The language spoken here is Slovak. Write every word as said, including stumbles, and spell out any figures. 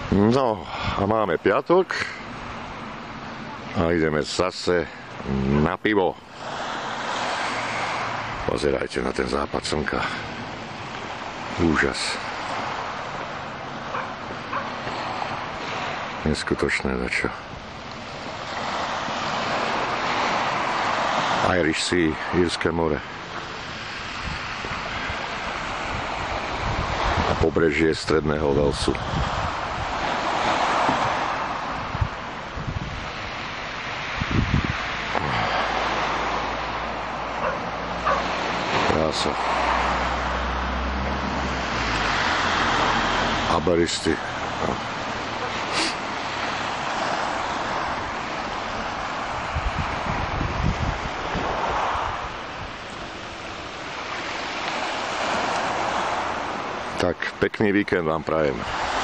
No a máme piatok a ideme zase na pivo. Pozerajte na ten západ slnka. Úžas. Neskutočné dačo. Irish Sea, Írske more. A pobrežie stredného Walesu. Krása. Aberisty. Tak pekný víkend vám prajem.